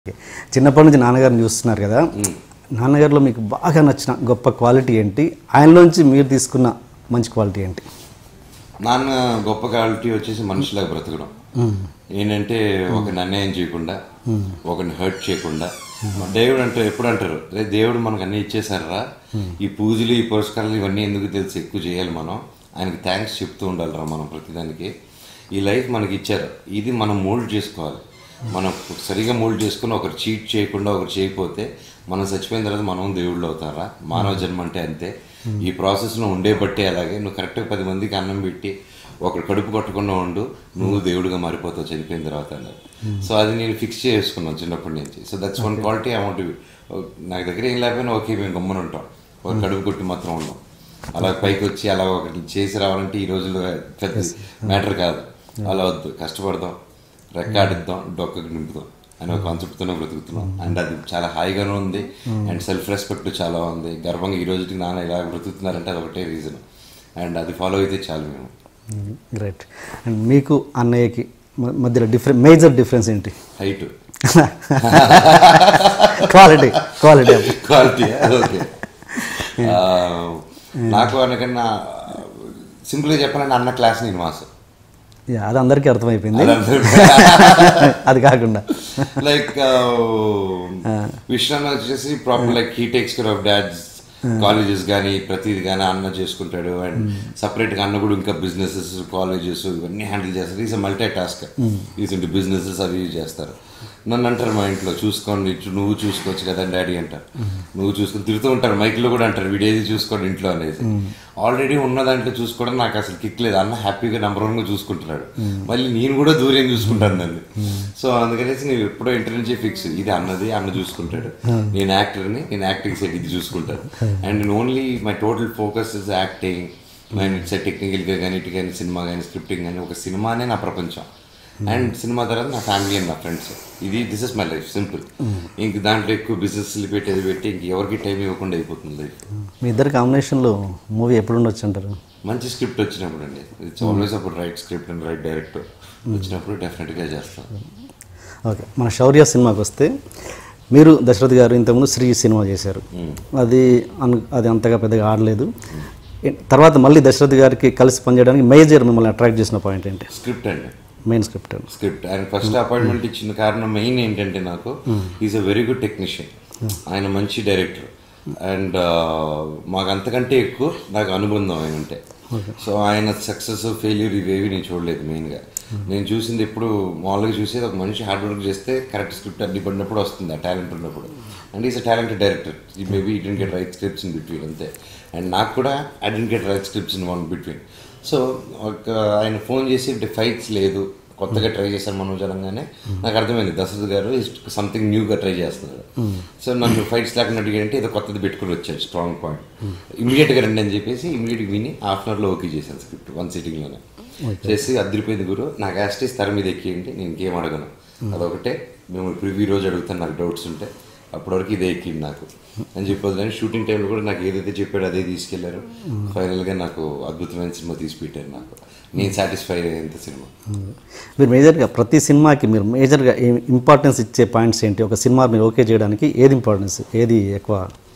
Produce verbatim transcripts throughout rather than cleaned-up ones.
చిన్నప్పటి నుంచి నాన్నగారిని చూస్తున్నారు కదా, నాన్నగారిలో మీకు బాగా నచ్చిన గొప్ప క్వాలిటీ ఏంటి, ఆయనలోంచి మీరు తీసుకున్న మంచి క్వాలిటీ ఏంటి? నాన్న గొప్ప క్వాలిటీ వచ్చేసి మనుషులాగా బ్రతకడం. ఏంటంటే ఒకరిని అన్యాయం చేయకుండా, ఒకరిని హర్ట్ చేయకుండా. దేవుడు అంటారు, ఎప్పుడు అంటారు, రే దేవుడు మనకు అన్నీ ఇచ్చేసారా, ఈ పూజలు ఈ పురస్కారాలు ఇవన్నీ ఎందుకు తెలిసి ఎక్కువ చేయాలి, మనం ఆయనకి థ్యాంక్స్ చెప్తూ ఉండాలిరా మనం ప్రతిదానికి. ఈ లైఫ్ మనకి ఇచ్చారు, ఇది మనం మోల్డ్ చేసుకోవాలి. మనం సరిగా మోల్డ్ చేసుకుని ఒకరు చీట్ చేయకుండా ఒకరు చేయకపోతే మనం చచ్చిపోయిన తర్వాత మనం దేవుళ్ళు అవుతారా? మానవ జన్మ అంటే అంతే. ఈ ప్రాసెస్లో ఉండే బట్టే అలాగే నువ్వు కరెక్ట్గా పది మందికి అన్నం పెట్టి ఒకరు కడుపు కొట్టకుండా ఉండు, నువ్వు దేవుడిగా మారిపోతావు చనిపోయిన తర్వాత అన్నారు. సో అది నేను ఫిక్స్ చేసుకున్నాను చిన్నప్పటి నుంచి. So that's one quality I want. నాకు దగ్గర ఏం లేకపోయినా ఓకే మేము గమ్మున ఉంటాం, ఒక కడుపు కొట్టి మాత్రం ఉన్నాం. అలా పైకి వచ్చి అలా ఒకటి చేసి రావాలంటే ఈ రోజుల్లో పెద్ద మ్యాటర్ కాదు. అలా వద్దు, కష్టపడదాం, రెక్కాడిద్దాం, డొక్కకి నింపుదాం అనే ఒక కాన్సెప్ట్తోనే బ్రతుకుతున్నాం. అండ్ అది చాలా హాయిగానే ఉంది. అండ్ సెల్ఫ్ రెస్పెక్ట్ చాలా ఉంది. గర్వంగా ఈ రోజుకి నాన్న ఇలా బ్రతుకుతున్నారంటే అది ఒకటే రీజన్. అండ్ అది ఫాలో అయితే చాలు మేము. గ్రేట్. అండ్ మీకు అన్నయ్యకి మధ్యలో డిఫరెంట్ మేజర్ డిఫరెన్స్ ఏంటి? Height, quality quality quality okay. నాకు అనకన్నా సింపుల్గా చెప్పాలంటే అన్న క్లాస్ నేను మాస్. అది అందరికీ అర్థమైపోయింది. అది కాకుండా లైక్ విష్ణు వచ్చేసి proper like he takes care of dad's colleges కానీ ప్రతిది కానీ అన్న చేసుకుంటాడు. అండ్ సపరేట్గా అన్న కూడా ఇంకా బిజినెసెస్ కాలేజెస్ ఇవన్నీ హ్యాండిల్ చేస్తారు. Is multitask. ఈజ్ ఇంటి బిజినెసెస్ అవి చేస్తారు. నన్ను అంటారు మా ఇంట్లో, చూసుకోండి నువ్వు చూసుకోవచ్చు కదా డాడీ అంటారు. నువ్వు చూసుకొని తిరుగుతూ ఉంటారు, మైక్లో కూడా అంటారు వీడేది చూసుకోండి ఇంట్లో అనేసి. ఆల్రెడీ ఉన్న దాంట్లో చూసుకోవడం నాకు అసలు కిక్ లేదు. అన్న హ్యాపీగా నెంబర్ వన్గా చూసుకుంటున్నాడు, మళ్ళీ నేను కూడా దూరం చూసుకుంటాను దాన్ని. సో అందుకనేసి నేను ఎప్పుడో ఇంటర్ నుంచి ఫిక్స్, ఇది అన్నది అన్న చూసుకుంటాడు, నేను యాక్టర్ని, నేను యాక్టింగ్ సైడ్ ఇది చూసుకుంటాను. అండ్ నేను only my total focus is acting. నేను ఇట్స్ టెక్నికల్గా కానీ ఇటు కానీ సినిమా కానీ స్క్రిప్టింగ్ కానీ ఒక సినిమానే నా ప్రపంచం. అండ్ సినిమా తర్వాత నా ఫ్యామిలీ అండ్ నా ఫ్రెండ్స్. ఇది this is my life simple. ఇంక దాంట్లో ఎక్కువ బిజినెస్ పెట్టేది పెట్టి ఇంక ఎవరికి టైం ఇవ్వకుండా అయిపోతుంది లైఫ్. మీ ఇద్దరు కాంబినేషన్లో మూవీ ఎప్పుడు ఉండొచ్చు అంటారు? మంచి స్క్రిప్ట్ వచ్చినప్పుడు అండి. ఇట్స్ ఆల్వేస్ అప్పుడు right script and right director వచ్చినప్పుడు డెఫినెట్గా చేస్తాను. ఓకే, మన శౌర్య సినిమాకి వస్తే మీరు దశరథ్ గారు ఇంతకుముందు శ్రీ సినిమా చేశారు, అది అను అది అంతగా పెద్దగా ఆడలేదు. తర్వాత మళ్ళీ దశరథ్ గారికి కలిసి పనిచేయడానికి మేజర్ మిమ్మల్ని అట్రాక్ట్ చేసిన పాయింట్ ఏంటి? స్క్రిప్ట్ అండి, main script. Script and first appointment ఇచ్చిన కారణం మెయిన్ ఏంటంటే నాకు is a very good technician. ఆయన మంచి డైరెక్టర్. అండ్ మాకు అంతకంటే ఎక్కువ నాకు అనుబంధం ఆయన ఉంటే. సో ఆయన సక్సెస్ ఫెయిల్యూర్ ఇవేవి నేను చూడలేదు. మెయిన్గా నేను చూసింది ఎప్పుడు మామూలుగా చూసేది ఒక మనిషి హార్డ్ వర్క్ చేస్తే కరెక్ట్ స్క్రిప్ట్ అన్ని పడినప్పుడు వస్తుంది, ఆ టాలెంట్ ఉన్నప్పుడు. And is a talented director. ఈ మేబీ ఈ didn't get right scripts in between అంతే. అండ్ నాకు కూడా I didn't get right scripts in one between. So ఒక ఆయన ఫోన్ చేసి ఫైట్స్ లేదు, కొత్తగా ట్రై చేశాను మనోజ్ అనగానే నాకు అర్థమైంది దశరథ్ గారు సంథింగ్ న్యూగా ట్రై చేస్తున్నారు. సో నన్ను ఫైట్స్ లేకుండా అడిగారంటే ఏదో కొత్తది పెట్టుకుని వచ్చాడు, స్ట్రాంగ్ పాయింట్. ఇమీడియట్గా రండి అని చెప్పేసి ఇమీడియట్గా విని హాఫ్ అన్ అవర్లో ఓకే చేశాను స్క్రిప్ట్ వన్ సిట్టింగ్లోనే. చేసి అదిరిపోయింది గురు, నాకు యాస్టీస్ తెర మీద ఎక్కియండి, నేను ఇంకేం అడగను. అదొకటే మేము ఇప్పుడు ఈ రోజు అడుగుతాను నాకు డౌట్స్ ఉంటే, అప్పటివరకు ఇదే ఎక్కింది నాకు అని చెప్పొద్దని. షూటింగ్ టైంలో కూడా నాకు ఏదైతే చెప్పాడో అదే తీసుకెళ్లారు. ఫైనల్గా నాకు అద్భుతమైన సినిమా తీసి పెట్టారు. నాకు నేను సాటిస్ఫై అయ్యేంత సినిమా. మీరు మేజర్గా ప్రతి సినిమాకి మీరు మేజర్గా ఇంపార్టెన్స్ ఇచ్చే పాయింట్స్ ఏంటి? ఒక సినిమా మీరు ఓకే చేయడానికి ఏది ఇంపార్టెన్స్, ఏది ఎక్కువ?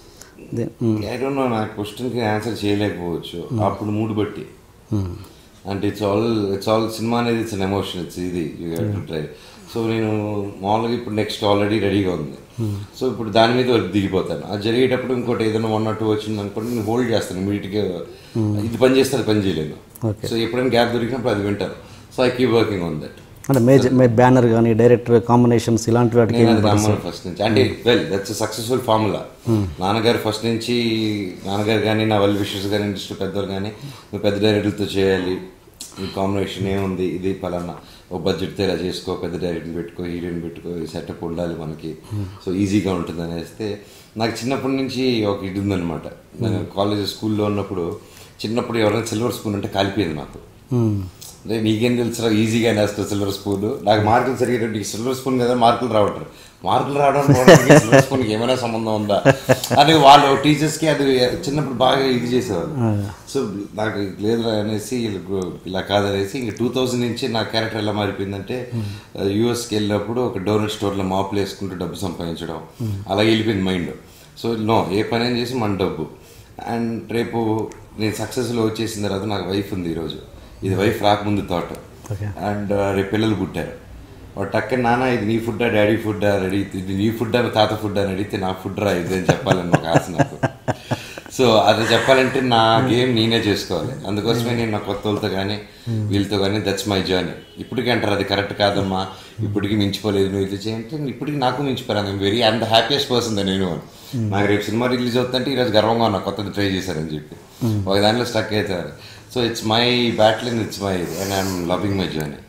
ఐ డోంట్ నో, నాకు క్వశ్చన్కి ఆన్సర్ చేయలేకపోవచ్చు అప్పుడు మూడు బట్టి. అంటే it's all it's all cinema అనేది ఇట్స్ అన్ ఎమోషన్, ఇట్స్ ఇది you have to try. So నేను మామూలుగా ఇప్పుడు నెక్స్ట్ ఆల్రెడీ రెడీగా ఉంది. సో ఇప్పుడు దాని మీద వర్క్ దిగిపోతాను. అది జరిగేటప్పుడు ఇంకోటి ఏదైనా వన్ ఆర్ టూ వచ్చింది అనుకోండి, నేను హోల్డ్ చేస్తాను ఇమీడియట్గా. ఇది పని చేస్తే అది పని చేయలేను. సో ఎప్పుడైనా గ్యాప్ దొరికినప్పుడు అది వింటారు. So I keep working on that. అంటే మేజర్ బ్యానర్ కానీ డైరెక్టర్ కాంబినేషన్స్ ఇలాంటి వాటికి ఫస్ట్ నుంచి అంటే వెల్ దట్స్ సక్సెస్ఫుల్ ఫార్ములా. నాన్నగారు ఫస్ట్ నుంచి నాన్నగారు కానీ నా వెల్ విషెస్ కానీ ఇండస్ట్రీ పెద్దవారు కానీ నువ్వు పెద్ద డైరెక్టర్తో చేయాలి, ఈ కాంబినేషన్ ఏముంది, ఇది పలానా ఒక బడ్జెట్తో ఇలా చేసుకో, పెద్ద డైరెక్టర్ని పెట్టుకో, హీరోయిన్ పెట్టుకో, సెటప్ ఉండాలి మనకి, సో ఈజీగా ఉంటుంది అనేస్తే నాకు చిన్నప్పటి నుంచి ఒక ఇది ఉందనమాట. నేను కాలేజ్ స్కూల్లో ఉన్నప్పుడు చిన్నప్పుడు ఎవరైనా సిల్వర్ స్పూన్ అంటే కాలిపోయింది నాకు. అంటే నీకేం తెలుసు ఈజీగా వేస్తావు సిల్వర్ స్పూన్, నాకు మార్కులు సరిగ్గా నీకు సిల్వర్ స్పూన్ కదా మార్కులు రావట్రు, మార్కులు రావడం సిల్వర్ స్పూన్కి ఏమైనా సంబంధం ఉందా అని వాళ్ళు టీచర్స్కి అది చిన్నప్పుడు బాగా ఇది చేసేవాళ్ళు. సో నాకు లేదు అనేసి ఇలా కాదనేసి ఇంక టూ థౌజండ్ నుంచి నా క్యారెక్టర్ ఎలా మారిపోయిందంటే యూఎస్కి వెళ్ళినప్పుడు ఒక డోనట్ స్టోర్లో మాపులు వేసుకుంటూ డబ్బు సంపాదించడం అలా వెళ్ళిపోయింది మైండ్. సో నో, ఏ పని చేసి మన డబ్బు. అండ్ రేపు నేను సక్సెస్లో వచ్చేసిన తర్వాత నాకు వైఫ్ ఉంది ఈరోజు, ఇది వైఫ్ రాకముందు థాట్. అండ్ రేపు పిల్లలు పుట్టారు, వాడు టక్కన నాన్న ఇది నీ ఫుడ్డా డాడీ ఫుడ్డా అని అడిగితే, ఇది నీ ఫుడ్ అని తాత ఫుడ్ అని అడిగితే నా ఫుడ్ రా ఇది అని చెప్పాలని ఒక ఆశ నాకు. సో అది చెప్పాలంటే నా గేమ్ నేనే చేసుకోవాలి. అందుకోసమే నేను నా కొత్త వాళ్ళతో కానీ వీళ్ళతో కానీ దట్స్ మై జర్నీ. ఇప్పటికీ అంటారు అది కరెక్ట్ కాదమ్మా, ఇప్పటికీ మించిపోలేదు నువ్వు ఇది చేయంటే, ఇప్పటికి నాకు మించిపోయాను. I'm very I'm the happiest person దా నేను. నాకు రేపు సినిమా రిలీజ్ అవుతుందంటే ఈరోజు గర్వంగా ఉన్నా కొత్తది ట్రై చేశారని చెప్పి, ఒక దానిలో స్టక్ అవుతారు. So it's my battle and it's my and I'm loving my journey.